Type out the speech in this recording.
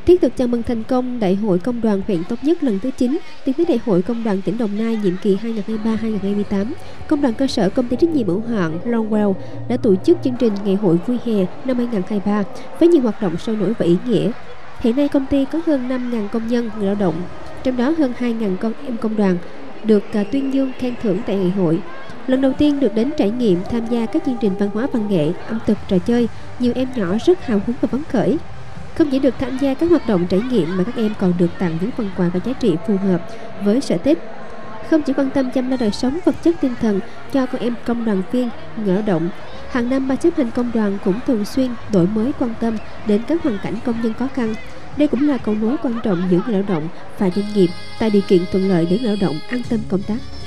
Thiết thực chào mừng thành công Đại hội Công đoàn huyện Thống Nhất lần thứ 9 tiến tới Đại hội Công đoàn tỉnh Đồng Nai nhiệm kỳ 2023-2028, Công đoàn cơ sở Công ty trách nhiệm hữu hạn Longwell đã tổ chức chương trình Ngày hội vui hè năm 2023 với nhiều hoạt động sôi nổi và ý nghĩa. Hiện nay công ty có hơn 5.000 công nhân người lao động, trong đó hơn 2.000 con em công đoàn được tuyên dương khen thưởng tại ngày hội. Lần đầu tiên được đến trải nghiệm tham gia các chương trình văn hóa văn nghệ, ẩm thực, trò chơi, nhiều em nhỏ rất hào hứng và phấn khởi. Không chỉ được tham gia các hoạt động trải nghiệm mà các em còn được tặng những phần quà và giá trị phù hợp với sở thích. Không chỉ quan tâm chăm lo đời sống vật chất tinh thần cho con em công đoàn viên, người lao động, hàng năm ban chấp hành công đoàn cũng thường xuyên đổi mới quan tâm đến các hoàn cảnh công nhân khó khăn. Đây cũng là cầu nối quan trọng giữa người lao động và doanh nghiệp, tạo điều kiện thuận lợi để người lao động an tâm công tác.